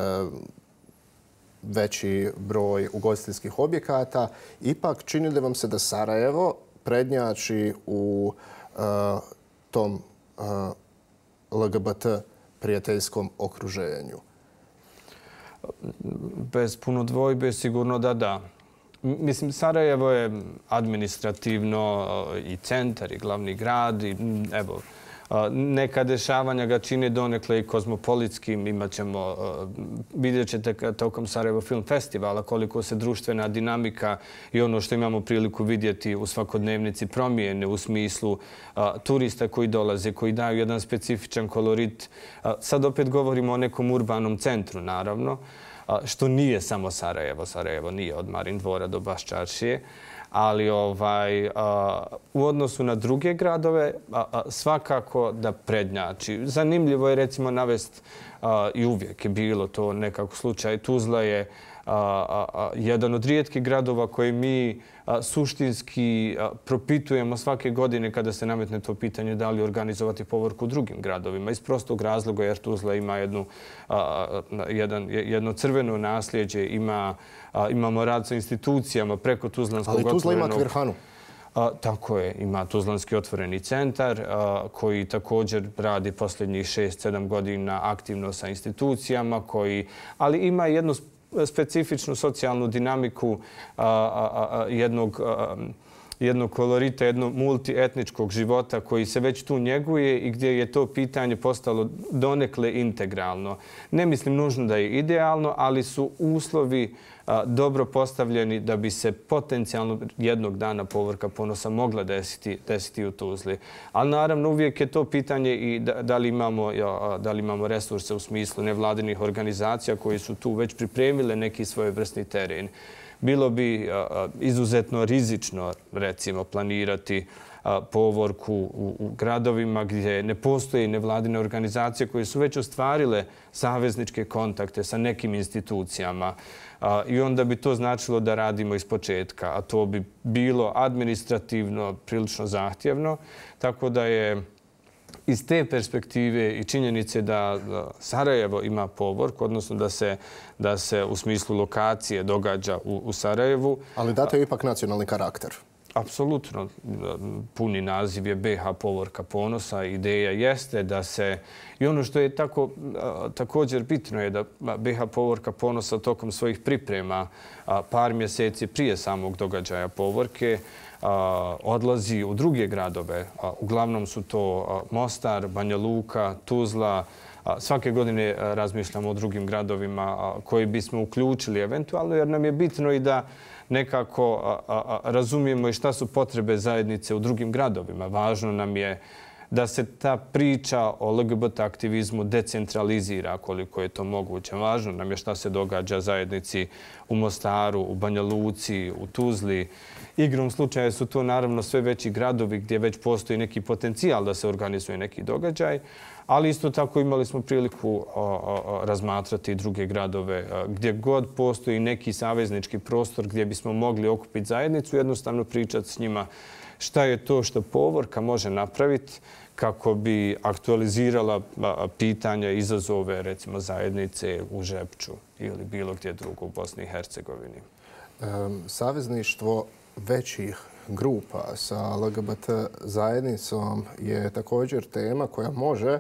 veći broj ugostiteljskih objekata, ipak čini li vam se da Sarajevo prednjači u e, tom e, L G B T prijateljskom okruženju? Bez puno dvojbe sigurno da da. Mislim, Sarajevo je administrativno i centar i glavni grad i evo, neka dešavanja ga čine donekle i kozmopolitskim. Imaćemo, vidjet ćete tokom Sarajevo Film Festivala koliko se društvena dinamika i ono što imamo priliku vidjeti u svakodnevnici promijene u smislu turista koji dolaze, koji daju jedan specifičan kolorit. Sad opet govorimo o nekom urbanom centru, naravno, što nije samo Sarajevo. Sarajevo nije od Marin dvora do Baščaršije. Ali ovaj, a, u odnosu na druge gradove a, a, svakako da prednjači. Zanimljivo je recimo navest a, i uvijek je bilo to nekako slučaj. Tuzla je a, a, a, jedan od rijetkih gradova koji mi a, suštinski a, propitujemo svake godine kada se nametne to pitanje da li organizovati povorku u drugim gradovima. Iz prostog razloga jer Tuzla ima jednu, a, jedan, jedno crveno nasljeđe, ima A, imamo rad sa institucijama preko Tuzlanskog otvorenog... Ali Tuzla ima Kvirhanu. A, tako je. Ima Tuzlanski otvoreni centar a, koji također radi posljednjih šest sedam godina aktivno sa institucijama, koji, ali ima jednu specifičnu socijalnu dinamiku a, a, a, jednog... A, jednog kolorita, jednog multietničkog života koji se već tu njeguje i gdje je to pitanje postalo donekle integralno. Ne mislim nužno da je idealno, ali su uslovi a, dobro postavljeni da bi se potencijalno jednog dana povorka ponosa mogla desiti, desiti u Tuzli. Ali naravno uvijek je to pitanje i da, da, li imamo, ja, da li imamo resurse u smislu nevladinih organizacija koji su tu već pripremile neki svojevrsni teren. Bilo bi a, izuzetno rizično, recimo, planirati a, povorku u, u gradovima gdje ne postoje nevladine organizacije koje su već ostvarile savezničke kontakte sa nekim institucijama. A, I onda bi to značilo da radimo iz početka, a to bi bilo administrativno prilično zahtjevno. Tako da je iz te perspektive i činjenice da Sarajevo ima povorku, odnosno da se, da se u smislu lokacije događa u, u Sarajevu. Ali date je ipak nacionalni karakter. Apsolutno. Puni naziv je B H Povorka ponosa. Ideja jeste da se... I ono što je tako, također bitno je da B H Povorka ponosa tokom svojih priprema par mjeseci prije samog događaja povorke odlazi u druge gradove. Uglavnom su to Mostar, Banja Luka, Tuzla. Svake godine razmišljamo o drugim gradovima koji bismo uključili eventualno, jer nam je bitno i da nekako razumijemo i šta su potrebe zajednice u drugim gradovima. Važno nam je da se ta priča o L G B T aktivizmu decentralizira koliko je to moguće. Važno nam je šta se događa zajednici u Mostaru, u Banja Luci, u Tuzli. Igrom slučaja su to naravno sve veći gradovi gdje već postoji neki potencijal da se organizuje neki događaj, ali isto tako imali smo priliku razmatrati druge gradove gdje god postoji neki saveznički prostor gdje bismo mogli okupiti zajednicu, jednostavno pričati s njima šta je to što Povorka može napraviti kako bi aktualizirala pitanja, izazove, recimo zajednice u Žepču ili bilo gdje drugo u Bosni i Hercegovini. Savezništvo većih grupa sa L G B T zajednicom je također tema koja može,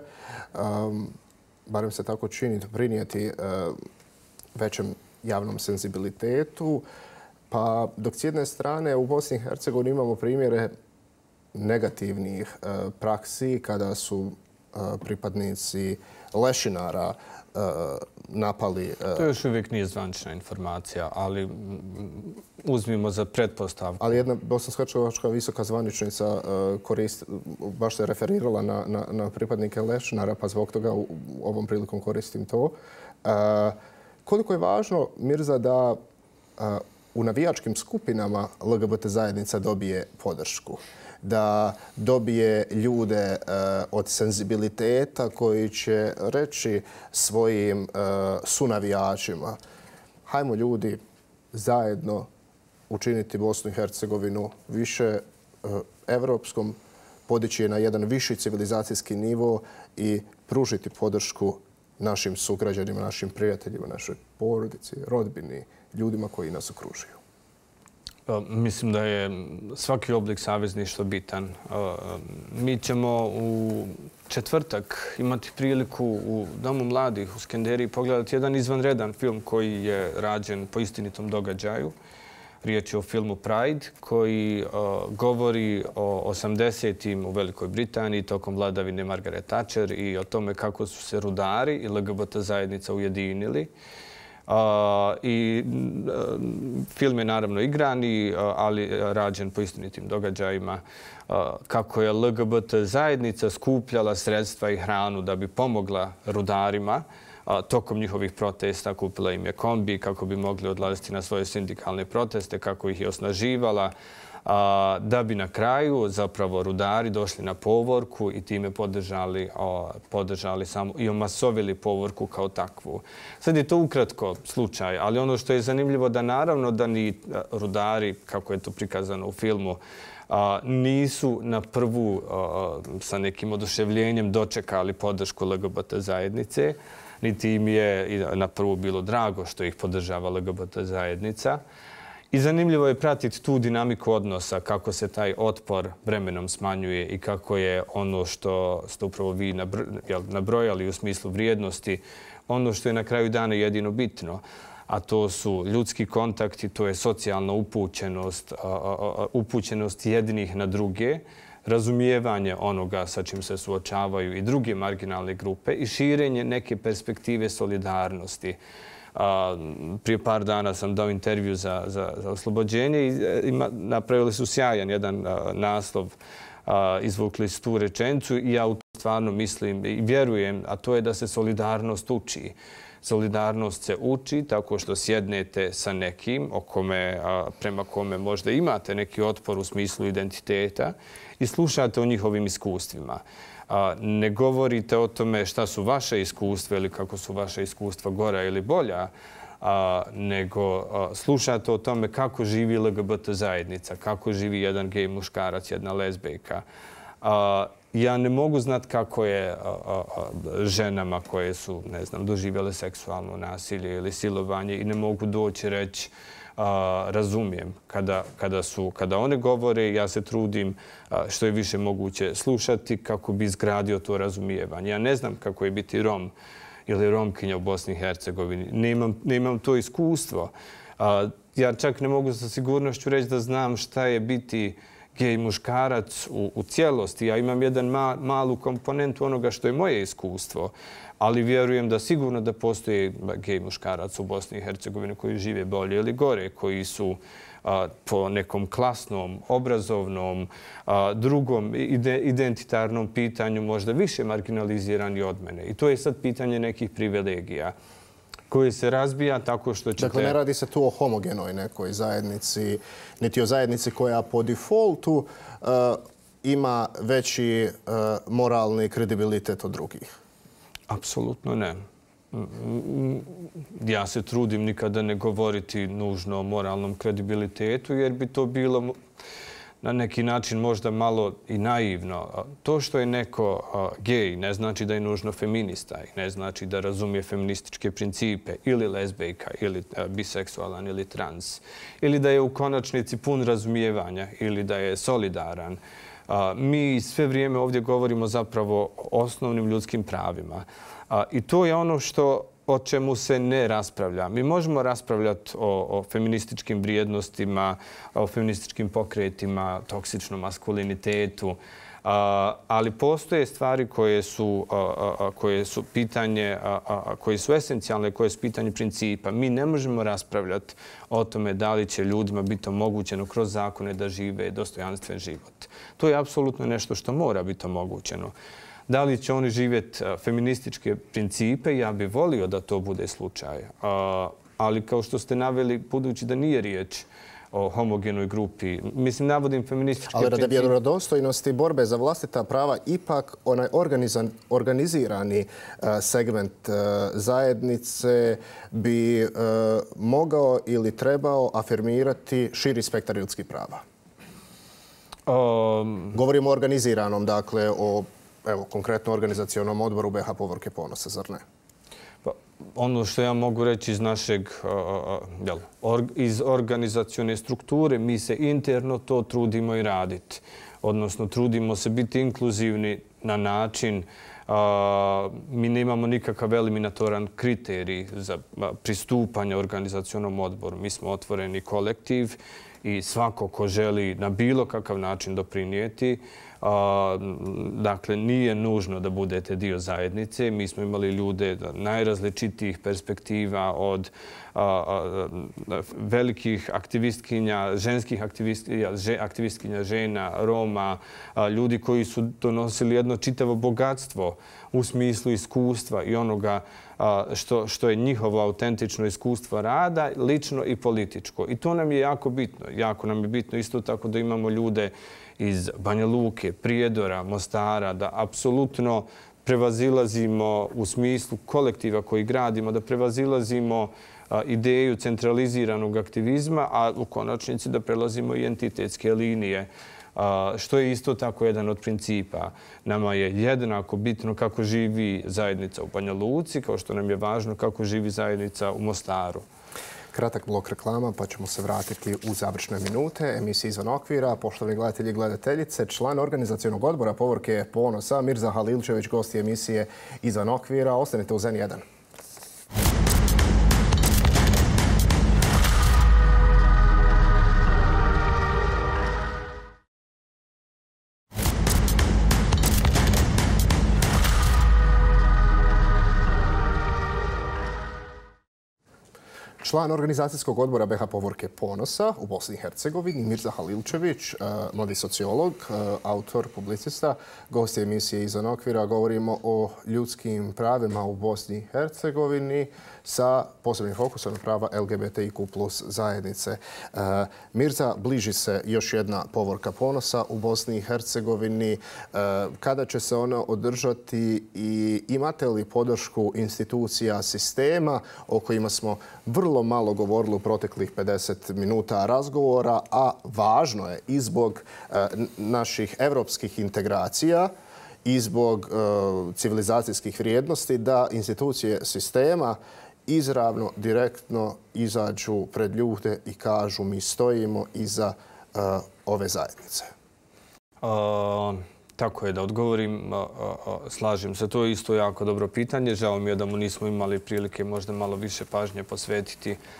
barem se tako čini, doprinijeti većem javnom senzibilitetu. Pa dok s jedne strane u Bosni i Hercegovini imamo primjere negativnih praksi kada su pripadnici lešinara napali... To još uvijek nije zvanična informacija, ali uzmimo za pretpostavku. Ali jedna bosansko-hercegovačka visoka zvaničnica baš se referirala na, na, na pripadnike lešinara, pa zbog toga u ovom prilikom koristim to. Koliko je važno, Mirza, da u navijačkim skupinama L G B T zajednica dobije podršku, da dobije ljude od senzibiliteta koji će reći svojim sunavijačima: hajmo ljudi zajedno učiniti Bosnu i Hercegovinu više evropskom, podići je na jedan viši civilizacijski nivo i pružiti podršku našim sugrađanima, našim prijateljima, našoj porodici, rodbini, ljudima koji nas okružuju. Mislim da je svaki oblik savezništva bitan. Mi ćemo u četvrtak imati priliku u Domu mladih u Skenderiji pogledati jedan izvanredan film koji je rađen po istinitom događaju. Riječ je o filmu Pride koji govori o osamdesetim u Velikoj Britaniji tokom vladavine Margaret Thatcher i o tome kako su se rudari i L G B T zajednica ujedinili. I film je naravno igran, ali rađen po istinitim događajima. Kako je L G B T zajednica skupljala sredstva i hranu da bi pomogla rudarima tokom njihovih protesta, kupila im je kombi kako bi mogli odlaziti na svoje sindikalne proteste, kako ih je osnaživala, da bi na kraju zapravo rudari došli na Povorku i time podržali, podržali samo i omasovili Povorku kao takvu. Sad je to ukratko slučaj, ali ono što je zanimljivo da naravno da ni rudari, kako je to prikazano u filmu, nisu na prvu sa nekim oduševljenjem dočekali podršku L G B T zajednice, niti im je na prvu bilo drago što ih podržava L G B T zajednica. I zanimljivo je pratiti tu dinamiku odnosa, kako se taj otpor vremenom smanjuje i kako je ono što ste upravo vi nabrojali u smislu vrijednosti, ono što je na kraju dana jedino bitno, a to su ljudski kontakti, to je socijalna upućenost, upućenost jednih na druge, razumijevanje onoga sa čim se suočavaju i druge marginalne grupe i širenje neke perspektive solidarnosti. Prije par dana sam dao intervju za, za, za oslobođenje i napravili su sjajan jedan naslov, izvukli su tu rečenicu i ja u to stvarno mislim i vjerujem, a to je da se solidarnost uči. Solidarnost se uči tako što sjednete sa nekim o kome, prema kome možda imate neki otpor u smislu identiteta i slušate o njihovim iskustvima. Ne govorite o tome šta su vaše iskustva ili kako su vaše iskustva gora ili bolja, nego slušate o tome kako živi L G B T zajednica, kako živi jedan gej muškarac, jedna lezbejka. Ja ne mogu znati kako je ženama koje su, ne znam, doživjele seksualno nasilje ili silovanje i ne mogu doći reći razumijem. Kada, kada, su, kada one govore, ja se trudim što je više moguće slušati kako bi izgradio to razumijevanje. Ja ne znam kako je biti Rom ili Romkinja u Bosni i Hercegovini. Nemam, nemam to iskustvo. Ja čak ne mogu sa sigurnošću reći da znam šta je biti gej muškarac u, u cijelosti. Ja imam jedan ma, malu komponentu onoga što je moje iskustvo, ali vjerujem da sigurno da postoji gej muškarac u Bosni i Hercegovini koji žive bolje ili gore, koji su po nekom klasnom, obrazovnom, drugom identitarnom pitanju možda više marginalizirani od mene. I to je sad pitanje nekih privilegija koje se razbija tako što ćete... Dakle, ne radi se tu o homogenoj nekoj zajednici, niti o zajednici koja po defaultu ima veći moralni kredibilitet od drugih. Apsolutno ne. Ja se trudim nikada ne govoriti nužno o moralnom kredibilitetu, jer bi to bilo na neki način možda malo i naivno. To što je neko gej ne znači da je nužno feminista i ne znači da razumije feminističke principe ili lezbejka ili biseksualan ili trans ili da je u konačnici pun razumijevanja ili da je solidaran. Mi sve vrijeme ovdje govorimo zapravo o osnovnim ljudskim pravima. I to je ono što o čemu se ne raspravlja. Mi možemo raspravljati o, o feminističkim vrijednostima, o feminističkim pokretima, toksičnom maskulinitetu, ali postoje stvari koje su, koje su pitanje, koje su esencijalne, koje su pitanje principa. Mi ne možemo raspravljati o tome da li će ljudima biti omogućeno kroz zakone da žive dostojanstven život. To je apsolutno nešto što mora biti omogućeno. Da li će oni živjeti feminističke principe, ja bih volio da to bude slučaj. Ali kao što ste naveli, budući da nije riječ o homogenoj grupi, mislim, navodim feminističke principe... Ali radi principe... vjerodostojnosti borbe za vlastita prava, ipak onaj organizirani segment zajednice bi mogao ili trebao afirmirati širi spektar ljudskih prava. Um... Govorimo o organiziranom, dakle, o evo, konkretno organizacionom odboru B H Povorke Ponosa, zar ne? Pa, ono što ja mogu reći iz našeg, jel, or, iz organizacione strukture, mi se interno to trudimo i raditi. Odnosno, trudimo se biti inkluzivni na način, a, mi nemamo nikakav eliminatoran kriterij za pristupanje organizacionom odboru. Mi smo otvoreni kolektiv i svako ko želi na bilo kakav način doprinijeti, dakle, nije nužno da budete dio zajednice. Mi smo imali ljude najrazličitijih perspektiva, od velikih aktivistkinja, ženskih aktivistkinja žena, Roma, ljudi koji su donosili jedno čitavo bogatstvo u smislu iskustva i onoga što, što je njihovo autentično iskustvo rada, lično i političko. I to nam je jako bitno. Jako nam je bitno isto tako da imamo ljude iz Banja Luke, Prijedora, Mostara, da apsolutno prevazilazimo u smislu kolektiva koji gradimo, da prevazilazimo ideju centraliziranog aktivizma, a u konačnici da prelazimo i entitetske linije, što je isto tako jedan od principa. Nama je jednako bitno kako živi zajednica u Banja Luci, kao što nam je važno kako živi zajednica u Mostaru. Kratak blok reklama, pa ćemo se vratiti u završne minute emisije Izvan okvira. Poštovani gledatelji i gledateljice, član organizacionog odbora Povorke Ponosa, Mirza Halilčević, gost emisije Izvan okvira. Ostanite u Z N jedan. Član organizacijskog odbora B H Povorke Ponosa u Bosni i Hercegovini, Mirza Halilčević, mladi sociolog, autor, publicista, gost je emisije Izvan okvira. Govorimo o ljudskim pravima u Bosni i Hercegovini sa posebnim fokusom na prava L G B T I Q plus zajednice. Mirza, bliži se još jedna Povorka Ponosa u Bosni i Hercegovini. Kada će se ona održati i imate li podršku institucija sistema o kojima smo vrlo malo govorili u proteklih pedeset minuta razgovora, a važno je i zbog naših evropskih integracija i zbog civilizacijskih vrijednosti da institucije sistema izravno, direktno izađu pred ljude i kažu mi stojimo iza ove zajednice. Uh... Tako je, da odgovorim, slažem se. To je isto jako dobro pitanje. Žao mi je da mu nismo imali prilike možda malo više pažnje posvetiti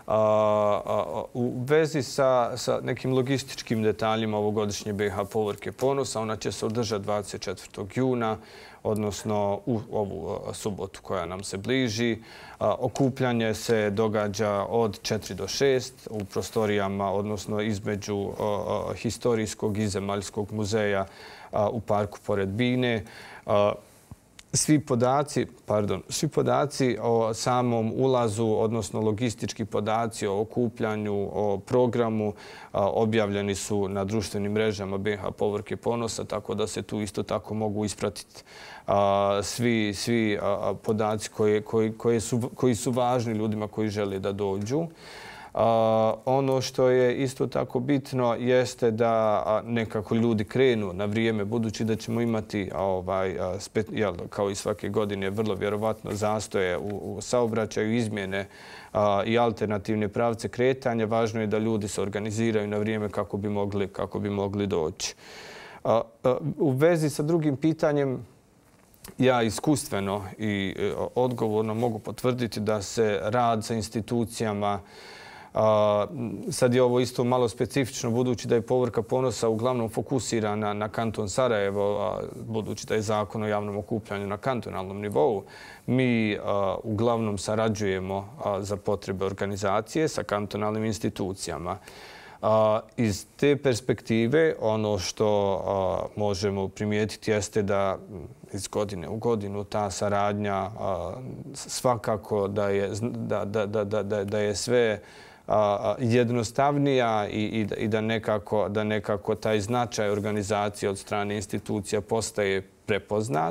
U vezi sa, sa nekim logističkim detaljima ovogodišnje B iH Povorke Ponosa, ona će se održati dvadeset četvrtog juna, odnosno u ovu subotu koja nam se bliži. Okupljanje se događa od četiri do šest u prostorijama, odnosno između Historijskog i Zemaljskog muzeja u parku pored Bine. Svi podaci, pardon, svi podaci o samom ulazu, odnosno logistički podaci o okupljanju, o programu, objavljeni su na društvenim mrežama B iH Povorke Ponosa, tako da se tu isto tako mogu ispratiti svi, svi podaci koji, koji, koji, su, koji su važni ljudima koji žele da dođu. Uh, ono što je isto tako bitno jeste da a, nekako ljudi krenu na vrijeme, budući da ćemo imati, a, ovaj, a, spe, jel, kao i svake godine, vrlo vjerovatno zastoje u, u saobraćaju, izmjene a, i alternativne pravce kretanja. Važno je da ljudi se organiziraju na vrijeme kako bi mogli, kako bi mogli doći. A, a, u vezi sa drugim pitanjem, ja iskustveno i odgovorno mogu potvrditi da se rad sa institucijama, a, sad je ovo isto malo specifično, budući da je Povorka Ponosa uglavnom fokusirana na kanton Sarajevo, a, budući da je zakon o javnom okupljanju na kantonalnom nivou. Mi a, uglavnom sarađujemo a, za potrebe organizacije sa kantonalnim institucijama. A, iz te perspektive ono što a, možemo primijetiti jeste da iz godine u godinu ta saradnja a, svakako da je, da, da, da, da, da je sve a, jednostavnija i, i, i da, nekako, da nekako taj značaj organizacije od strane institucija postaje prepoznat.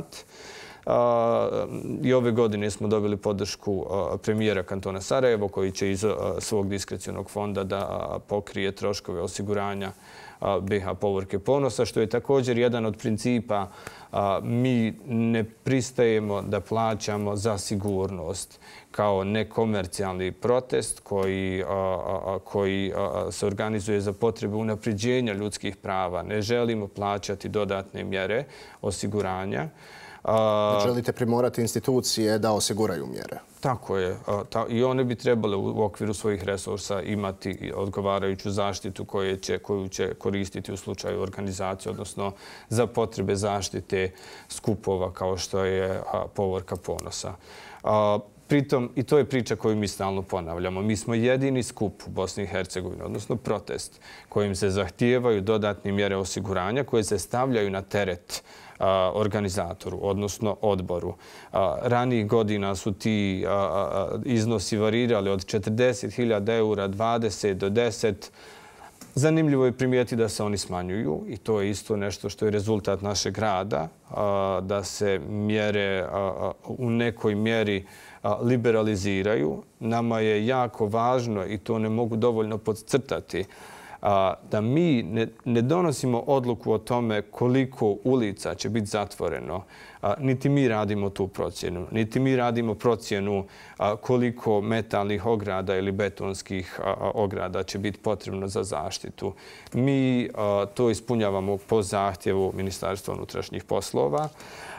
I ove godine smo dobili podršku premijera kantona Sarajevo koji će iz svog diskrecionog fonda da pokrije troškove osiguranja B iH Povorke Ponosa, što je također jedan od principa. Mi ne pristajemo da plaćamo za sigurnost kao nekomercijalni protest koji, koji se organizuje za potrebe unapređenja ljudskih prava. Ne želimo plaćati dodatne mjere osiguranja. Želite primorati institucije da osiguraju mjere? Tako je. I one bi trebale u okviru svojih resursa imati odgovarajuću zaštitu koju će, koju će koristiti u slučaju organizacije, odnosno za potrebe zaštite skupova kao što je Povorka Ponosa. Pritom, i to je priča koju mi stalno ponavljamo, mi smo jedini skup u Bosni i Hercegovini, odnosno protest, kojim se zahtijevaju dodatne mjere osiguranja koje se stavljaju na teret organizatoru, odnosno odboru. Ranijih godina su ti iznosi varirali od četrdeset hiljada eura, dvadeset do deset. Zanimljivo je primijeti da se oni smanjuju i to je isto nešto što je rezultat našeg rada, da se mjere u nekoj mjeri liberaliziraju. Nama je jako važno, i to ne mogu dovoljno podcrtati, da mi ne, ne donosimo odluku o tome koliko ulica će biti zatvoreno. Niti mi radimo tu procjenu, niti mi radimo procjenu koliko metalnih ograda ili betonskih ograda će biti potrebno za zaštitu. Mi to ispunjavamo po zahtjevu Ministarstva unutrašnjih poslova,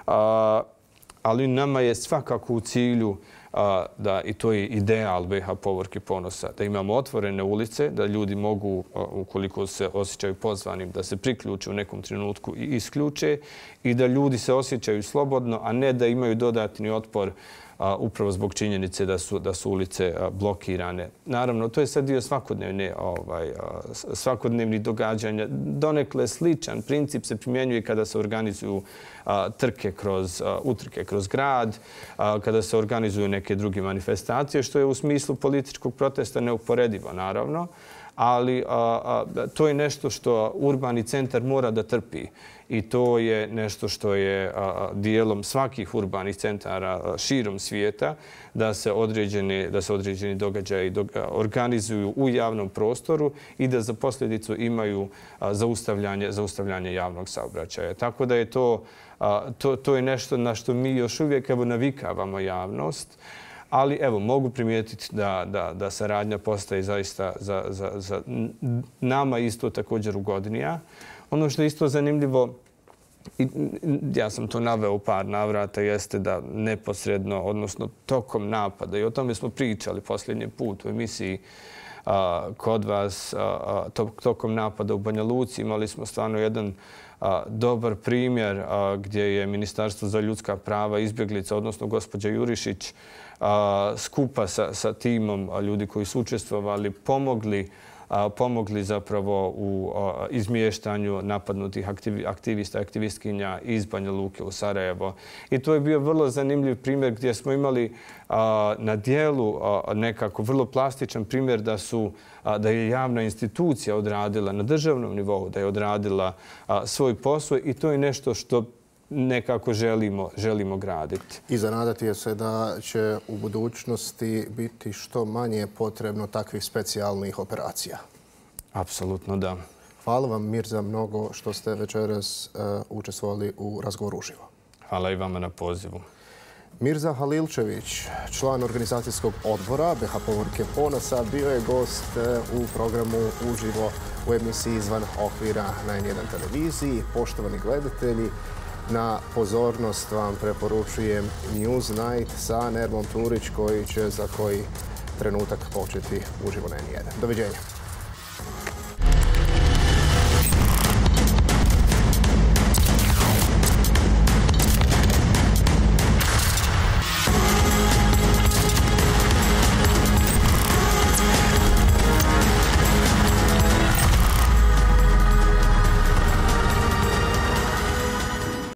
ali nama je svakako u cilju da, i to je ideal B iH Povorke Ponosa, da imamo otvorene ulice, da ljudi mogu, ukoliko se osjećaju pozvanim, da se priključe u nekom trenutku i isključe i da ljudi se osjećaju slobodno, a ne da imaju dodatni otpor upravo zbog činjenice da su, da su ulice blokirane. Naravno, to je sad dio svakodnevne, ovaj, svakodnevnih događanja. Donekle sličan princip se primjenjuje kada se organizuju trke kroz, utrke kroz grad, kada se organizuju neke druge manifestacije, što je u smislu političkog protesta neuporedivo, naravno. Ali a, a, to je nešto što urbani centar mora da trpi. I to je nešto što je a, dijelom svakih urbanih centara a, širom svijeta, da se određeni, da se određeni događaji doga, organizuju u javnom prostoru i da za posljedicu imaju a, zaustavljanje, zaustavljanje javnog saobraćaja. Tako da je to, a, to, to je nešto na što mi još uvijek evo, navikavamo javnost. Ali evo, mogu primijetiti da, da, da saradnja postaje zaista za, za, za nama isto također ugodnija. Ono što je isto zanimljivo i ja sam to naveo u par navrata, jeste da neposredno, odnosno tokom napada, i o tome smo pričali posljednji put u emisiji kod vas, tokom napada u Banja Luci, imali smo stvarno jedan dobar primjer gdje je Ministarstvo za ljudska prava, izbjeglica, odnosno gospođa Jurišić, skupa sa, sa timom ljudi koji su učestvovali, pomogli pomogli zapravo u izmještanju napadnutih aktivista i aktivistkinja iz Banja Luke u Sarajevo. I to je bio vrlo zanimljiv primjer gdje smo imali na dijelu nekako vrlo plastičan primjer da su da je javna institucija odradila na državnom nivou, da je odradila svoj posao i to je nešto što nekako želimo, želimo graditi. I zanadati je se da će u budućnosti biti što manje potrebno takvih specijalnih operacija. Apsolutno da. Hvala vam, Mirza, mnogo što ste večeras uh, učestvovali u razgovoru uživo. Hvala i vama na pozivu. Mirza Halilčević, član organizacijskog odbora B H Povorke Ponosa, bio je gost u programu Uživo u emisiji Izvan okvira na N jedan televiziji. Poštovani gledatelji, na pozornost vam preporučujem Newsnight sa Nermom Turić koji će za koji trenutak početi uživo na N jedan. Doviđenja.